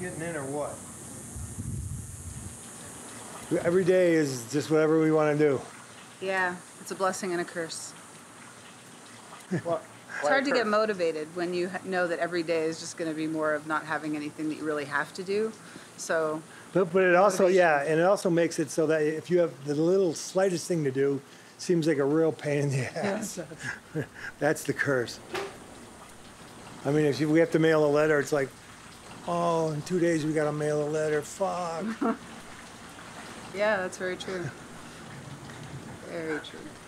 getting in or what? Every day is just whatever we want to do. Yeah, it's a blessing and a curse. What? It's hard to get motivated when you know that every day is just going to be more of not having anything that you really have to do. So. But it also, yeah, and it also makes it so that if you have the little slightest thing to do, seems like a real pain in the ass. Yeah. That's the curse. I mean, if we have to mail a letter, it's like, oh, in 2 days we got to mail a letter. Fuck. Yeah, that's very true. Very true.